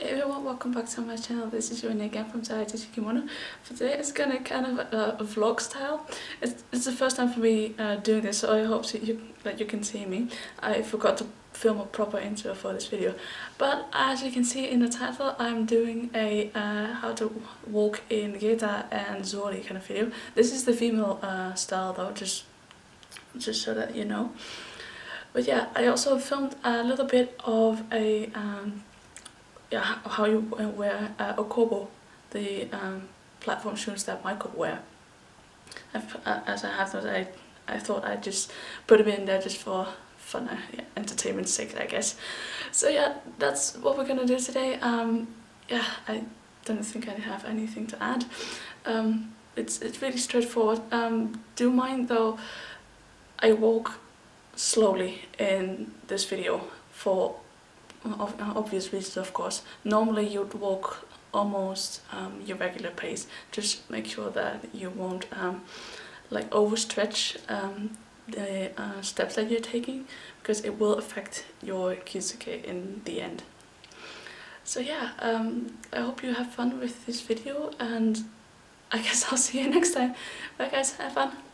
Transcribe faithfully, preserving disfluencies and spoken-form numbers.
Hey everyone, welcome back to my channel. This is Zori again from Chayatsuji Kimono. For today it's gonna kind of a, a vlog style. It's, it's the first time for me uh, doing this, so I hope so you, that you can see me. I forgot to film a proper intro for this video, but as you can see in the title, I'm doing a uh, how to walk in Geta and Zori kind of video. This is the female uh, style though, just just so that you know. But yeah, I also filmed a little bit of a um, yeah, how you wear uh, okobo, the um, platform shoes that Michael wear. I've, uh, as I have those, I I thought I'd just put them in there just for fun, uh, yeah, entertainment's sake, I guess. So yeah, that's what we're gonna do today. Um, yeah, I don't think I have anything to add. Um, it's it's really straightforward. Um, do mind though, I walk slowly in this video for obvious reasons, of course. Normally you'd walk almost um, your regular pace. Just make sure that you won't um, like overstretch um, the uh, steps that you're taking, because it will affect your kitsuke in the end. So yeah, um, I hope you have fun with this video, and I guess I'll see you next time. Bye guys, have fun!